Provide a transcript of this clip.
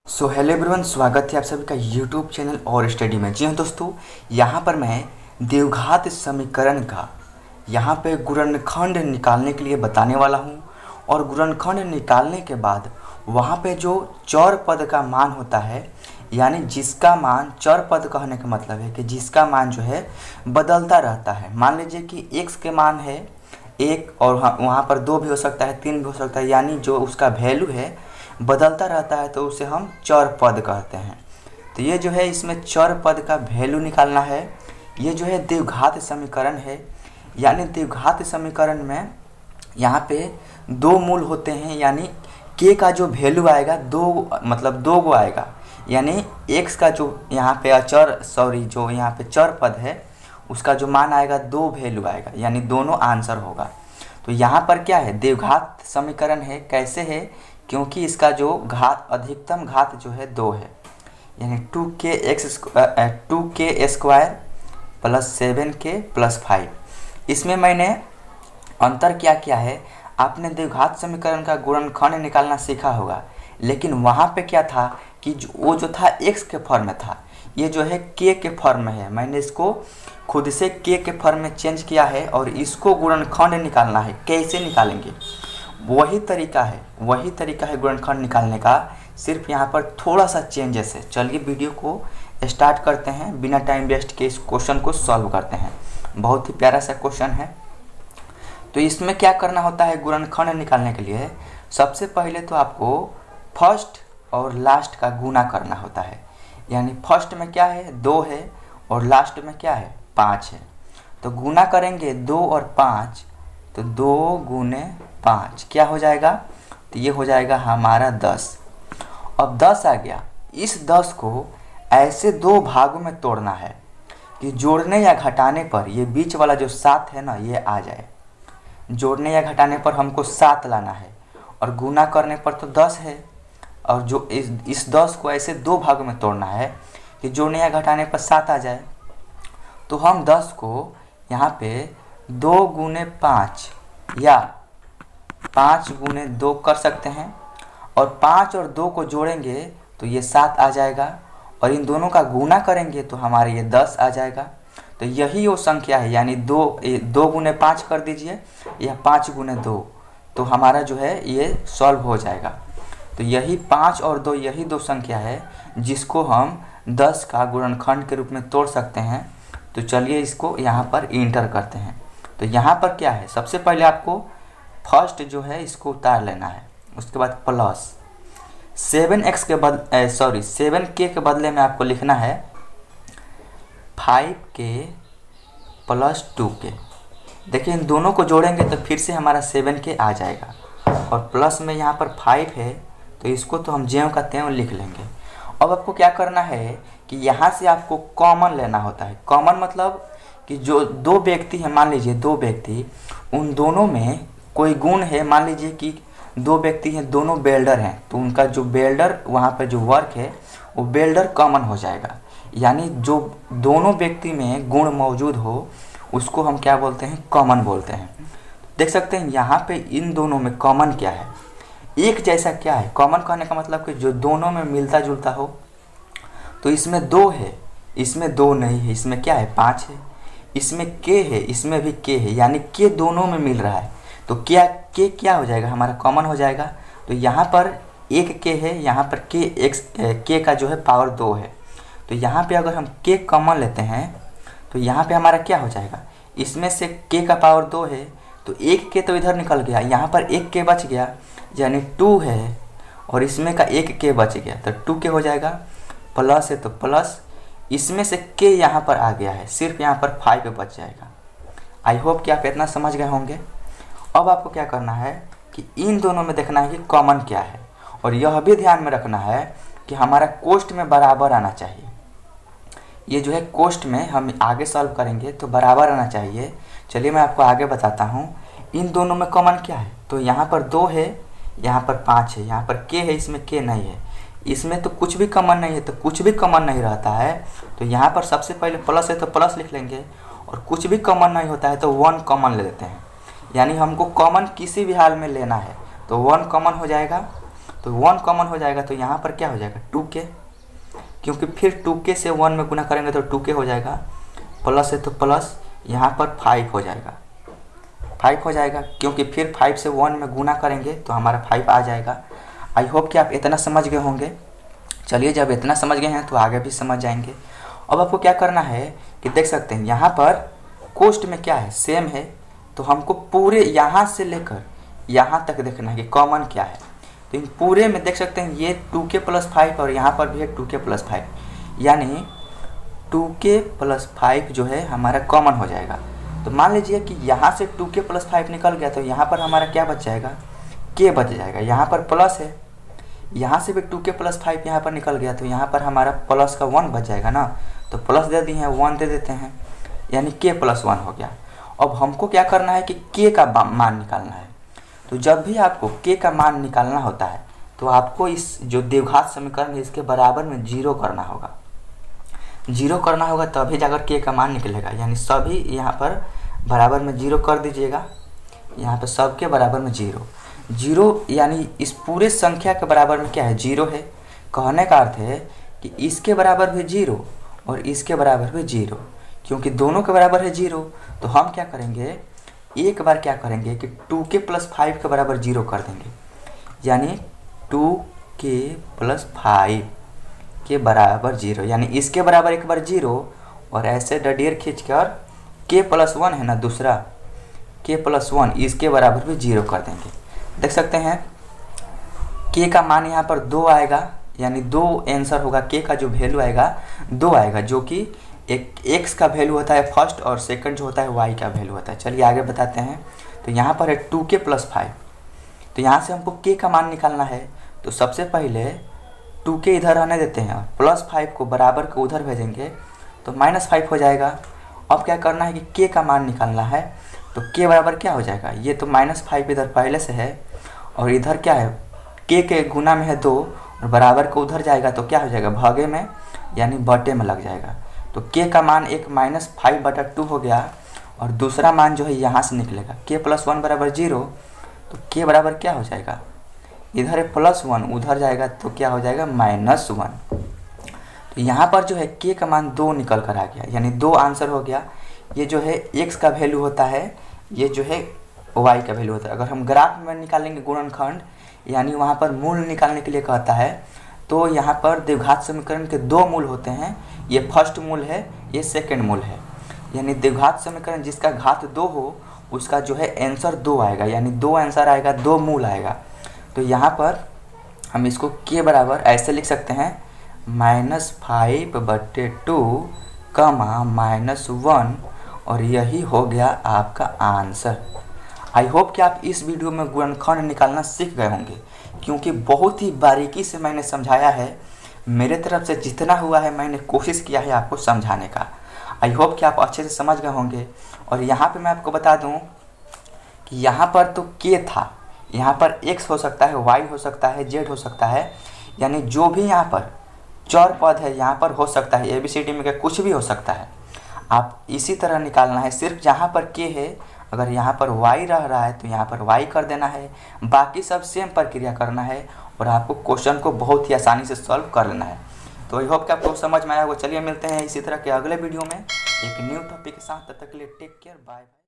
Hello everyone, स्वागत है आप सभी का यूट्यूब चैनल और स्टडी में। जी हाँ दोस्तों, यहाँ पर मैं द्विघात समीकरण का यहाँ पे गुणनखंड निकालने के लिए बताने वाला हूँ। और गुणनखंड निकालने के बाद वहाँ पे जो चर पद का मान होता है, यानी जिसका मान, चर पद कहने का मतलब है कि जिसका मान जो है बदलता रहता है। मान लीजिए कि x के मान है 1 और वहाँ पर 2 भी हो सकता है, 3 भी हो सकता है, यानी जो उसका वैल्यू है बदलता रहता है तो उसे हम चर पद कहते हैं। तो ये जो है, इसमें चर पद का वैल्यू निकालना है। ये जो है द्विघात समीकरण है, यानी द्विघात समीकरण में यहाँ पे दो मूल होते हैं, यानी k का जो वैल्यू आएगा दो गो आएगा, यानी x का जो यहाँ पे जो यहाँ पे चर पद है उसका जो मान आएगा दो वैल्यू आएगा, यानी दोनों आंसर होगा। तो यहाँ पर क्या है, द्विघात समीकरण है। कैसे है, क्योंकि इसका जो घात, अधिकतम घात जो है 2 है, यानी 2k square plus 7k plus 5। इसमें मैंने अंतर क्या किया है, आपने द्विघात समीकरण का गुणनखंड निकालना सीखा होगा, लेकिन वहाँ पे क्या था कि वो जो था x के फॉर्म में था, ये जो है k के फॉर्म में है। मैंने इसको खुद से k के फॉर्म में चेंज किया है और इसको गुणनखंड निकालना है। कैसे निकालेंगे, वही तरीका है गुणनखंड निकालने का, सिर्फ यहाँ पर थोड़ा सा चेंजेस है। चलिए वीडियो को स्टार्ट करते हैं, बिना टाइम वेस्ट के इस क्वेश्चन को सॉल्व करते हैं। बहुत ही प्यारा सा क्वेश्चन है। तो इसमें क्या करना होता है गुणनखंड निकालने के लिए, सबसे पहले तो आपको फर्स्ट और लास्ट का गुना करना होता है। यानी फर्स्ट में क्या है 2 है और लास्ट में क्या है 5 है। तो गुना करेंगे 2 और 5, तो 2 गुने 5 क्या हो जाएगा, तो ये हो जाएगा हमारा 10। अब 10 आ गया, इस 10 को ऐसे दो भागों में तोड़ना है कि जोड़ने या घटाने पर ये बीच वाला जो 7 है ना, ये आ जाए। जोड़ने या घटाने पर हमको 7 लाना है और गुना करने पर तो 10 है, और जो इस 10 को ऐसे दो भागों में तोड़ना है कि जोड़ने या घटाने पर 7 आ जाए। तो हम 10 को यहाँ पे 2 गुने 5 या 5 गुने 2 कर सकते हैं, और 5 और 2 को जोड़ेंगे तो ये 7 आ जाएगा, और इन दोनों का गुना करेंगे तो हमारे ये 10 आ जाएगा। तो यही वो संख्या है, यानी 2 गुने 5 कर दीजिए या 5 गुने 2, तो हमारा जो है ये सॉल्व हो जाएगा। तो यही 5 और 2, यही दो संख्या है जिसको हम 10 का गुणनखंड के रूप में तोड़ सकते हैं। तो चलिए इसको यहाँ पर इंटर करते हैं। तो यहाँ पर क्या है, सबसे पहले आपको फर्स्ट जो है इसको उतार लेना है, उसके बाद प्लस 7k के बदले में आपको लिखना है 5k प्लस 2k। देखिए इन दोनों को जोड़ेंगे तो फिर से हमारा 7k आ जाएगा, और प्लस में यहाँ पर 5 है तो इसको तो हम ज्यों का त्यों लिख लेंगे। अब आपको क्या करना है कि यहाँ से आपको कॉमन लेना होता है। कॉमन मतलब कि जो दो व्यक्ति हैं, मान लीजिए 2 व्यक्ति, उन दोनों में कोई गुण है। मान लीजिए कि 2 व्यक्ति हैं, दोनों वेल्डर हैं, तो उनका जो वेल्डर वहाँ पर जो वर्क है वो वेल्डर कॉमन हो जाएगा। यानी जो दोनों व्यक्ति में गुण मौजूद हो उसको हम क्या बोलते हैं, कॉमन बोलते हैं। देख सकते हैं यहाँ पे इन दोनों में कॉमन क्या है, एक जैसा क्या है। कॉमन कहने का मतलब कि जो दोनों में मिलता जुलता हो। तो इसमें 2 है, इसमें 2 नहीं है, इसमें क्या है 5 है। इसमें k है, इसमें भी k है, यानी k दोनों में मिल रहा है। तो क्या k क्या हो जाएगा, हमारा कॉमन हो जाएगा। तो यहाँ पर एक k है, यहाँ पर k का जो है पावर 2 है। तो यहाँ पे अगर हम k कॉमन लेते हैं तो यहाँ पे हमारा क्या हो जाएगा, इसमें से k का पावर 2 है तो एक k तो इधर निकल गया, यहाँ पर एक k बच गया, यानी 2 है, और इसमें का एक k बच गया तो 2k हो जाएगा। प्लस है तो प्लस, इसमें से k यहाँ पर आ गया है, सिर्फ यहाँ पर 5 बच जाएगा। आई होप कि आप इतना समझ गए होंगे। अब आपको क्या करना है कि इन दोनों में देखना है कि कॉमन क्या है, और यह भी ध्यान में रखना है कि हमारा कोष्ठ में बराबर आना चाहिए। ये जो है कोष्ठ में हम आगे सॉल्व करेंगे तो बराबर आना चाहिए। चलिए मैं आपको आगे बताता हूँ इन दोनों में कॉमन क्या है। तो यहाँ पर 2 है, यहाँ पर 5 है, यहाँ पर k है, इसमें k नहीं है, इसमें तो कुछ भी कॉमन नहीं है, तो कुछ भी कॉमन नहीं रहता है। तो यहाँ पर सबसे पहले प्लस है तो प्लस लिख लेंगे, और कुछ भी कॉमन नहीं होता है तो 1 कॉमन ले लेते हैं। यानी हमको कॉमन किसी भी हाल में लेना है, तो 1 कॉमन हो जाएगा। तो 1 कॉमन हो जाएगा, तो यहाँ पर क्या हो जाएगा 2k, क्योंकि फिर 2k से 1 में गुना करेंगे तो 2k हो जाएगा, प्लस है तो प्लस यहाँ पर 5 हो जाएगा, 5 हो जाएगा, क्योंकि फिर 5 से 1 में गुना करेंगे तो हमारा 5 आ जाएगा। आई होप कि आप इतना समझ गए होंगे। चलिए, जब इतना समझ गए हैं तो आगे भी समझ जाएंगे। अब आपको क्या करना है कि देख सकते हैं यहाँ पर कोष्ट में क्या है, सेम है, तो हमको पूरे यहाँ से लेकर यहाँ तक देखना है कि कॉमन क्या है। तो इन पूरे में देख सकते हैं ये 2k + 5 और यहाँ पर भी है 2k + 5, यानी 2k + 5 जो है हमारा कॉमन हो जाएगा। तो मान लीजिए कि यहाँ से 2k + 5 निकल गया, तो यहाँ पर हमारा क्या बच जाएगा, k बच जाएगा। यहाँ पर प्लस है, यहाँ से भी 2k + 5 यहाँ पर निकल गया, तो यहाँ पर हमारा प्लस का 1 बच जाएगा ना, तो प्लस दे दिए हैं 1 दे देते हैं, यानी k + 1 हो गया। अब हमको क्या करना है कि k का मान निकालना है। तो जब भी आपको k का मान निकालना होता है तो आपको इस जो द्विघात समीकरण है इसके बराबर में 0 करना होगा, 0 करना होगा, तभी जाकर k का मान निकलेगा। यानी सभी यहाँ पर बराबर में 0 कर दीजिएगा, यहाँ पर सबके बराबर में 0, यानी इस पूरे संख्या के बराबर में क्या है 0 है। कहने का अर्थ है कि इसके बराबर भी 0 और इसके बराबर भी 0, क्योंकि दोनों के बराबर है 0। तो हम क्या करेंगे, एक बार क्या करेंगे कि 2k + 5 के बराबर 0 कर देंगे, यानी 2k + 5 के बराबर 0, यानी इसके बराबर एक बार 0 और ऐसे डडियर खींचकर k + 1 है ना दूसरा, k + 1 इसके बराबर भी 0 कर देंगे। देख सकते हैं k का मान यहाँ पर 2 आएगा, यानी 2 आंसर होगा, k का जो वैल्यू आएगा 2 आएगा, जो कि एक x का वैल्यू होता है फर्स्ट और सेकंड जो होता है y का वैल्यू होता है। चलिए आगे बताते हैं। तो यहाँ पर है 2k + 5, तो यहाँ से हमको k का मान निकालना है। तो सबसे पहले 2k इधर आने देते हैं और +5 को बराबर को उधर भेजेंगे तो -5 हो जाएगा। अब क्या करना है कि k का मान निकालना है, तो k बराबर क्या हो जाएगा, ये तो -5 इधर पहले से है और इधर क्या है k के गुना में है 2 और बराबर को उधर जाएगा तो क्या हो जाएगा भागे में, यानी बटे में लग जाएगा। तो k का मान एक -5/2 हो गया और दूसरा मान जो है यहाँ से निकलेगा k + 1 बराबर 0, तो k बराबर क्या हो जाएगा, इधर है +1 उधर जाएगा तो क्या हो जाएगा -1। तो यहाँ पर जो है k का मान 2 निकल कर आ गया, यानी 2 आंसर हो गया। ये जो है x का वैल्यू होता है, ये जो है y का वैल्यू होता है। अगर हम ग्राफ में निकालेंगे गुणनखंड, यानी वहाँ पर मूल निकालने के लिए कहता है, तो यहाँ पर द्विघात समीकरण के 2 मूल होते हैं, ये फर्स्ट मूल है, ये सेकंड मूल है। यानी द्विघात समीकरण जिसका घात 2 हो उसका जो है आंसर 2 आएगा, यानी 2 आंसर आएगा, 2 मूल आएगा। तो यहाँ पर हम इसको k बराबर ऐसे लिख सकते हैं -5/2 -1, और यही हो गया आपका आंसर। आई होप कि आप इस वीडियो में गुणनखंड निकालना सीख गए होंगे, क्योंकि बहुत ही बारीकी से मैंने समझाया है। मेरे तरफ से जितना हुआ है मैंने कोशिश किया है आपको समझाने का। आई होप कि आप अच्छे से समझ गए होंगे। और यहाँ पे मैं आपको बता दूँ कि यहाँ पर तो k था, यहाँ पर x हो सकता है, y हो सकता है, z हो सकता है, यानी जो भी यहाँ पर चर पद है यहाँ पर हो सकता है, ABCD में का कुछ भी हो सकता है। आप इसी तरह निकालना है, सिर्फ जहाँ पर k है, अगर यहाँ पर y रह रहा है तो यहाँ पर y कर देना है, बाकी सब सेम प्रक्रिया करना है और आपको क्वेश्चन को बहुत ही आसानी से सॉल्व कर लेना है। तो आई होप कि आपको समझ में आया होगा। चलिए मिलते हैं इसी तरह के अगले वीडियो में एक न्यू टॉपिक के साथ, तब तक के लिए टेक केयर, बाय।